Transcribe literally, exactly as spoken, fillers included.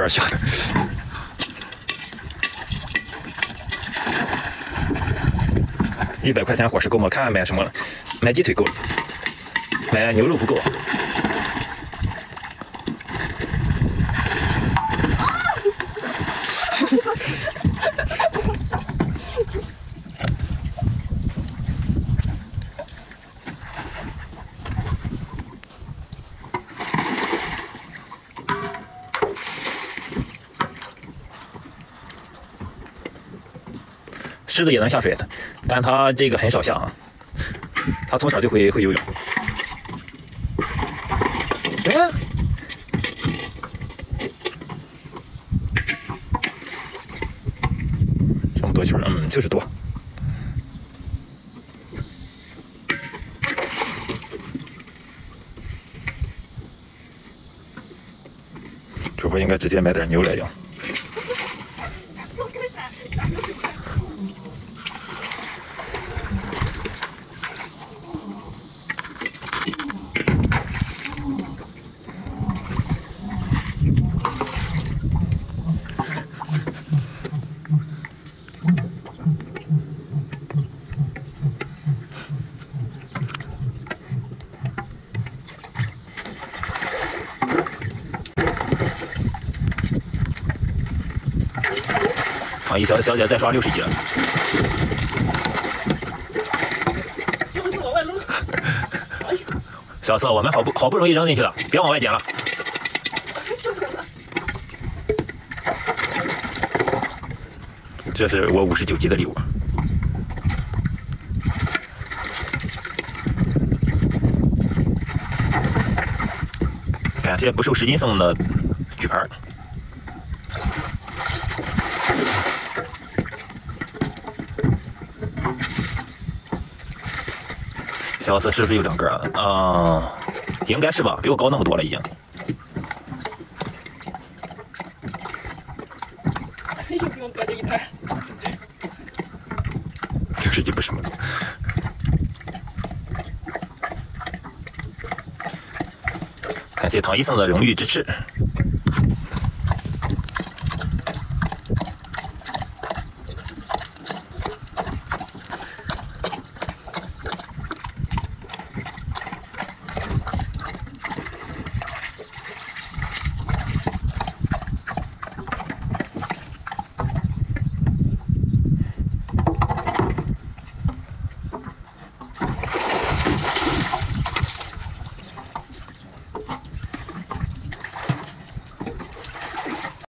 儿小的。一百块钱伙食够吗？看买什么了？买鸡腿够了，买牛肉不够。狮子也能下水的，但它这个很少下啊。它从小就会会游泳。哎，这么多球，嗯，就是多。这会应该直接买点牛来养。啊，一小小姐再刷六十级了。小四，我们好不好不容易扔进去了，别往外捡了。这是我五十九级的礼物。感谢不受时间送的举牌。小四是不是又长个了？啊、呃，应该是吧，比我高那么多了已经。 又给我搁这一台。 六十级不什么。感谢唐一送的荣誉支持。